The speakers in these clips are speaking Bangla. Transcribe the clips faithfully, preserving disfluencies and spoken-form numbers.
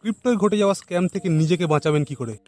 ক্রিপ্টোয় ঘটে যাওয়া স্ক্যাম থেকে নিজেকে বাঁচাবেন কি করে?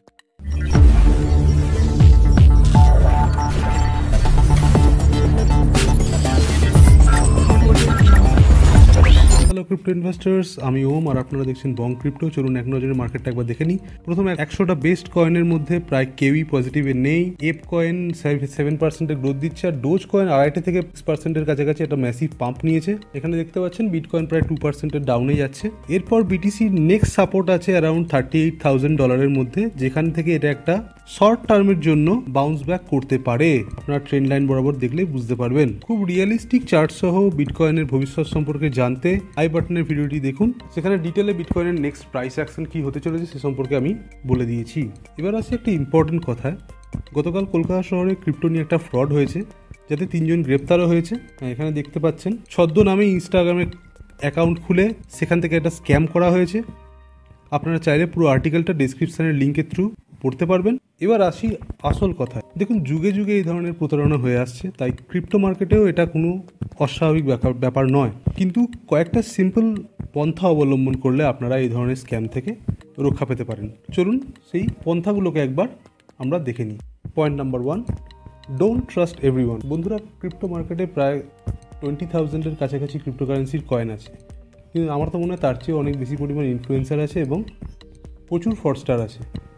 হ্যালো ক্রিপ্টো ইনভেস্টার্স, আমি ওম আর আপনারা দেখছেন বং ক্রিপ্টো। চলুন এক নজরে মার্কেটটা একবার দেখে নিই। প্রথমে একশোটা বেস্ট কয়েনের মধ্যে প্রায় কেউই পজিটিভে নেই। এপ কয়েন সেভেন পার্সেন্টের গ্রোথ দিচ্ছে, আর ডোজ কয়েন আড়াইটা থেকে সিক্স পার্সেন্টের কাছাকাছি একটা ম্যাসিভ পাম্প নিয়েছে। এখানে দেখতে পাচ্ছেন বিটকয়েন প্রায় টু পার্সেন্টের ডাউনে যাচ্ছে। এরপর বিটিসির নেক্সট সাপোর্ট আছে অ্যারাউন্ড থার্টি এইট থাউজেন্ড ডলারের মধ্যে, যেখান থেকে এটা একটা শর্ট টার্মের জন্য বাউন্স ব্যাক করতে পারে। আপনারা ট্রেন্ড লাইন বরাবর দেখলেই বুঝতে পারবেন। খুব রিয়েলিস্টিক চার্ট সহ বিটকয়েনের ভবিষ্যৎ সম্পর্কে জানতে আই বাটনের ভিডিওটি দেখুন, সেখানে ডিটেলে বিটকয়েনের নেক্সট প্রাইস অ্যাকশন কি হতে চলেছে সে সম্পর্কে আমি বলে দিয়েছি। এবার আসছে একটা ইম্পর্টেন্ট কথা। গতকাল কলকাতা শহরে ক্রিপ্টো নিয়ে একটা ফ্রড হয়েছে, যাতে তিনজন গ্রেপ্তারও হয়েছে। এখানে দেখতে পাচ্ছেন ছদ্ম নামে ইনস্টাগ্রামে অ্যাকাউন্ট খুলে সেখান থেকে একটা স্ক্যাম করা হয়েছে। আপনারা চাইলে পুরো আর্টিকেলটা ডেসক্রিপশনের লিঙ্কের থ্রু পড়তে পারবেন। এবার আসি আসল কথায়। দেখুন, যুগে যুগে এই ধরনের প্রতারণা হয়ে আসছে, তাই ক্রিপ্টো মার্কেটেও এটা কোনো অস্বাভাবিক ব্যাপার ব্যাপার নয়। কিন্তু কয়েকটা সিম্পল পন্থা অবলম্বন করলে আপনারা এই ধরনের স্ক্যাম থেকে রক্ষা পেতে পারেন। চলুন সেই পন্থাগুলোকে একবার আমরা দেখে নিই। Point number one, don't trust everyone. বন্ধুরা, ক্রিপ্টো মার্কেটে প্রায় টোয়েন্টি থাউজেন্ডের কাছাকাছি ক্রিপ্টোকারেন্সির কয়েন আছে, কিন্তু আমার তো মনে হয় তার চেয়ে অনেক বেশি পরিমাণ ইনফ্লুয়েন্সার আছে এবং প্রচুর ফ্রডস্টার আছে।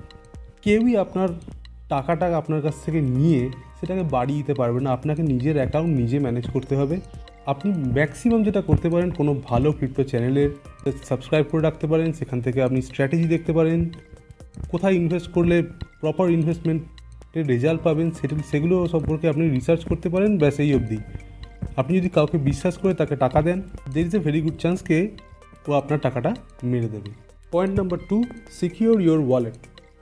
কেউই আপনার টাকাটা আপনার কাছ থেকে নিয়ে সেটাকে বাড়িয়ে দিতে পারবে না। আপনাকে নিজের অ্যাকাউন্ট নিজে ম্যানেজ করতে হবে। আপনি ম্যাক্সিমাম যেটা করতে পারেন, কোনো ভালো ক্রিপ্টো চ্যানেলের সাবস্ক্রাইব করে রাখতে পারেন। সেখান থেকে আপনি স্ট্র্যাটেজি দেখতে পারেন, কোথায় ইনভেস্ট করলে প্রপার ইনভেস্টমেন্টের রেজাল্ট পাবেন সেটা সেগুলো সম্পর্কে আপনি রিসার্চ করতে পারেন। ব্যাস এই অবধি। আপনি যদি কাউকে বিশ্বাস করে তাকে টাকা দেন, there is a very good chance কে ও আপনার টাকাটা মেরে দেবে। Point number two, secure your wallet.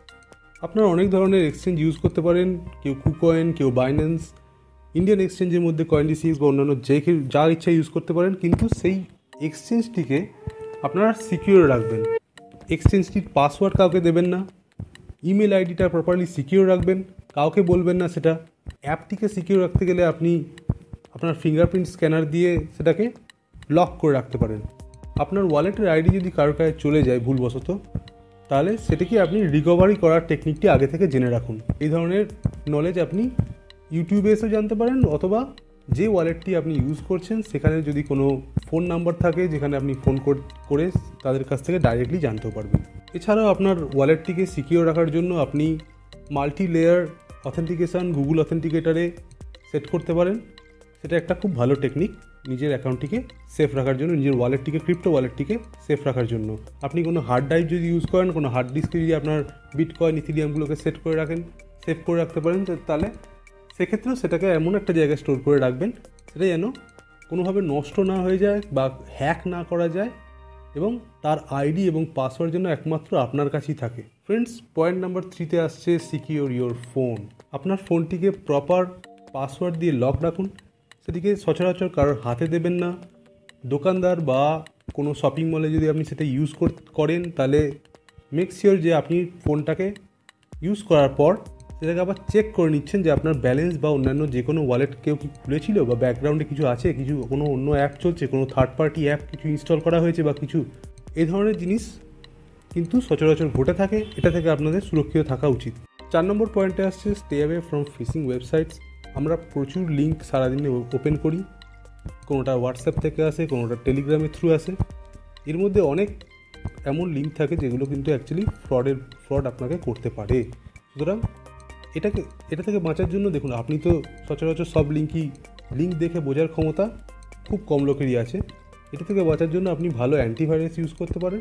আপনারা অনেক ধরনের এক্সচেঞ্জ ইউজ করতে পারেন, কেউ কুকয়েন, কেউ বাইন্যান্স, ইন্ডিয়ান এক্সচেঞ্জের মধ্যে কয়েনডিসিএক্স বা অন্যান্য যে কেউ যা ইচ্ছা ইউজ করতে পারেন, কিন্তু সেই এক্সচেঞ্জটিকে আপনারা সিকিউর রাখবেন। এক্সচেঞ্জটির পাসওয়ার্ড কাউকে দেবেন না, ইমেল আইডিটা প্রপারলি সিকিউর রাখবেন, কাউকে বলবেন না সেটা। অ্যাপটিকে সিকিউর রাখতে গেলে আপনি আপনার ফিঙ্গারপ্রিন্ট স্ক্যানার দিয়ে সেটাকে লক করে রাখতে পারেন। আপনার ওয়ালেটের আইডি যদি কারোর কাছে চলে যায় ভুলবশত, তাহলে সেটাকে আপনি রিকভারি করার টেকনিকটি আগে থেকে জেনে রাখুন। এই ধরনের নলেজ আপনি ইউটিউবে এসেও জানতে পারেন, অথবা যে ওয়ালেটটি আপনি ইউজ করছেন সেখানে যদি কোনো ফোন নাম্বার থাকে যেখানে আপনি ফোন করে তাদের কাছ থেকে ডাইরেক্টলি জানতেও পারবেন। এছাড়াও আপনার ওয়ালেটটিকে সিকিউর রাখার জন্য আপনি মাল্টি লেয়ার অথেন্টিকেশান গুগল অথেন্টিকেটারে সেট করতে পারেন। সেটা একটা খুব ভালো টেকনিক নিজের অ্যাকাউন্টটিকে সেফ রাখার জন্য, নিজের ওয়ালেটটিকে ক্রিপ্টো ওয়ালেটটিকে সেফ রাখার জন্য। আপনি কোনো হার্ড ড্রাইভ যদি ইউজ করেন, কোনো হার্ড ডিস্কে যদি আপনার বিটকয়েন ইথিরিয়ামগুলোকে সেট করে রাখেন, সেভ করে রাখতে পারেন, তাহলে সেক্ষেত্রেও সেটাকে এমন একটা জায়গায় স্টোর করে রাখবেন সেটা যেন কোনোভাবে নষ্ট না হয়ে যায় বা হ্যাক না করা যায়, এবং তার আইডি এবং পাসওয়ার্ড যেন একমাত্র আপনার কাছেই থাকে। ফ্রেন্ডস, পয়েন্ট নাম্বার থ্রিতে আসছে সিকিউর ইয়োর ফোন। আপনার ফোনটিকে প্রপার পাসওয়ার্ড দিয়ে লক রাখুন, সেটিকে সচরাচর কারোর হাতে দেবেন না। দোকানদার বা কোনো শপিং মলে যদি আপনি সেটা ইউজ করেন, তাহলে মেক শিওর যে আপনি ফোনটাকে ইউজ করার পর সেটাকে আবার চেক করে নিচ্ছেন যে আপনার ব্যালেন্স বা অন্যান্য যে কোনো ওয়ালেট কেউ কি খুলেছিল, বা ব্যাকগ্রাউন্ডে কিছু আছে, কিছু কোনো অন্য অ্যাপ চলছে, কোনো থার্ড পার্টি অ্যাপ কিছু ইনস্টল করা হয়েছে বা কিছু, এই ধরনের জিনিস কিন্তু সচরাচর ঘটে থাকে। এটা থেকে আপনাদের সুরক্ষিত থাকা উচিত। চার নম্বর পয়েন্টে আসছে stay away from phishing websites. আমরা প্রচুর লিঙ্ক সারাদিনে ওপেন করি, কোনোটা হোয়াটসঅ্যাপ থেকে আসে, কোনোটা টেলিগ্রামের থ্রু আসে। এর মধ্যে অনেক এমন লিঙ্ক থাকে যেগুলো কিন্তু অ্যাকচুয়ালি ফ্রডের ফ্রড আপনাকে করতে পারে। সুতরাং এটাকে এটা থেকে বাঁচার জন্য দেখুন, আপনি তো সচরাচর সব লিঙ্কই লিঙ্ক দেখে বোঝার ক্ষমতা খুব কম লোকেরই আছে। এটা থেকে বাঁচার জন্য আপনি ভালো অ্যান্টিভাইরাস ইউজ করতে পারেন।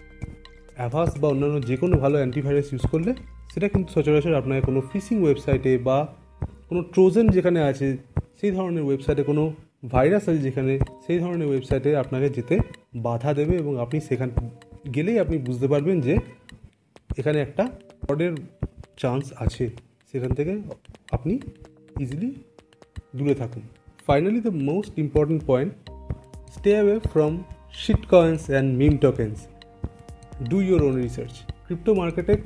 অ্যাভাস বা অন্যান্য যে কোনো ভালো অ্যান্টিভাইরাস ইউজ করলে সেটা কিন্তু সচরাচর আপনাকে কোনো ফিশিং ওয়েবসাইটে বা কোনো ট্রোজেন যেখানে আছে সেই ধরনের ওয়েবসাইটে, কোনো ভাইরাস আছে যেখানে, সেই ধরনের ওয়েবসাইটে আপনাকে যেতে বাধা দেবে, এবং আপনি সেখান গেলেই আপনি বুঝতে পারবেন যে এখানে একটা ফ্রডের চান্স আছে। সেখান থেকে আপনি ইজিলি দূরে থাকুন। Finally, the most important point, stay away from shit coins and meme tokens. Do your own research. Crypto মার্কেটে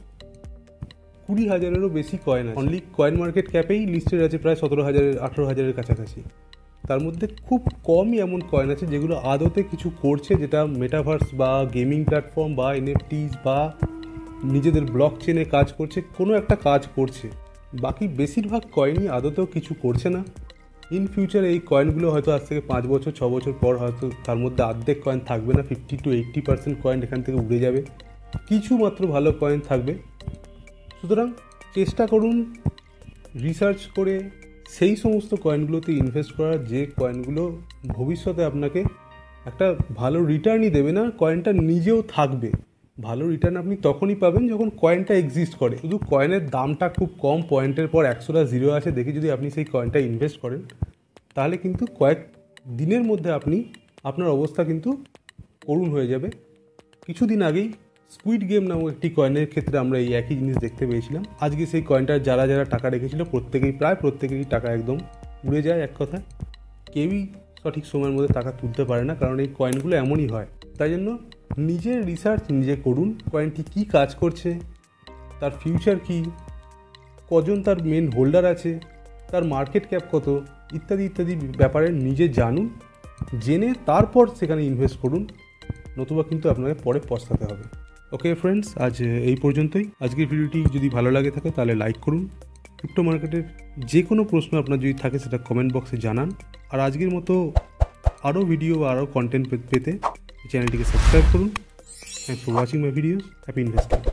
কুড়ি হাজারেরও বেশি কয়েন আছে। অনলি কয়েন মার্কেট ক্যাপেই লিস্টেড আছে প্রায় সতেরো হাজারের আঠেরো হাজারের কাছাকাছি। তার মধ্যে খুব কমই এমন কয়েন আছে যেগুলো আদতে কিছু করছে, যেটা মেটাভার্স বা গেমিং প্ল্যাটফর্ম বা এনএফটিস বা নিজেদের ব্লক চেনে কাজ করছে, কোনো একটা কাজ করছে। বাকি বেশিরভাগ কয়েনই আদতেও কিছু করছে না। ইন ফিউচার এই কয়েনগুলো হয়তো আজ থেকে পাঁচ বছর ছ বছর পর হয়তো তার মধ্যে অর্ধেক কয়েন থাকবে না, fifty to eighty percent coin এখান থেকে উড়ে যাবে, কিছু মাত্র ভালো কয়েন থাকবে। সুতরাং চেষ্টা করুন রিসার্চ করে সেই সমস্ত কয়েনগুলোতে ইনভেস্ট করার, যে কয়েনগুলো ভবিষ্যতে আপনাকে একটা ভালো রিটার্নই দেবে না, কয়েনটা নিজেও থাকবে। ভালো রিটার্ন আপনি তখনই পাবেন যখন কয়েনটা এক্সিস্ট করে। শুধু কয়েনের দামটা খুব কম, পয়েন্টের পর একশোটা জিরো আছে দেখে যদি আপনি সেই কয়েনটা ইনভেস্ট করেন, তাহলে কিন্তু কয়েক দিনের মধ্যে আপনি আপনার অবস্থা কিন্তু করুণ হয়ে যাবে। কিছুদিন আগেই স্কুইড গেম নামক একটি কয়েনের ক্ষেত্রে আমরা এই একই জিনিস দেখতে পেয়েছিলাম। আজকে সেই কয়েনটার যারা যারা টাকা রেখেছিল প্রত্যেকেই প্রায় প্রত্যেকেরই টাকা একদম উড়ে যায়। এক কথা, কেউই সঠিক সময়ের মধ্যে টাকা তুলতে পারে না, কারণ এই কয়েনগুলো এমনই হয়। তাই জন্য নিজের রিসার্চ নিজে করুন, কয়েনটি কী কাজ করছে, তার ফিউচার কী, কজন তার মেন হোল্ডার আছে, তার মার্কেট ক্যাপ কত, ইত্যাদি ইত্যাদি ব্যাপারে নিজে জানুন, জেনে তারপর সেখানে ইনভেস্ট করুন, নতুবা কিন্তু আপনাকে পরে পস্তাতে হবে। ওকে ফ্রেন্ডস, আজ এই পর্যন্তই। আজকের ভিডিওটি যদি ভালো লাগে থাকে তাহলে লাইক করুন। ক্রিপ্টো মার্কেটের যে কোনো প্রশ্ন আপনার যদি থাকে সেটা কমেন্ট বক্সে জানান। আর আজকের মতো আরও ভিডিও বা আরও কন্টেন্ট পেতে চ্যানেলটিকে সাবস্ক্রাইব করুন। Thanks for watching my videos. Happy investing.